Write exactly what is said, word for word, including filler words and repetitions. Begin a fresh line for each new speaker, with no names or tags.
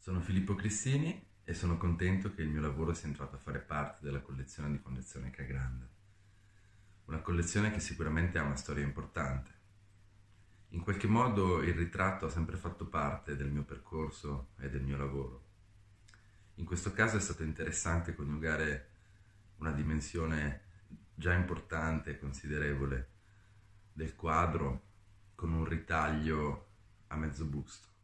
Sono Filippo Cristini e sono contento che il mio lavoro sia entrato a fare parte della collezione di Fondazione Ca' Grande. Una collezione che sicuramente ha una storia importante. In qualche modo il ritratto ha sempre fatto parte del mio percorso e del mio lavoro. In questo caso è stato interessante coniugare una dimensione già importante e considerevole del quadro con un ritaglio a mezzo busto.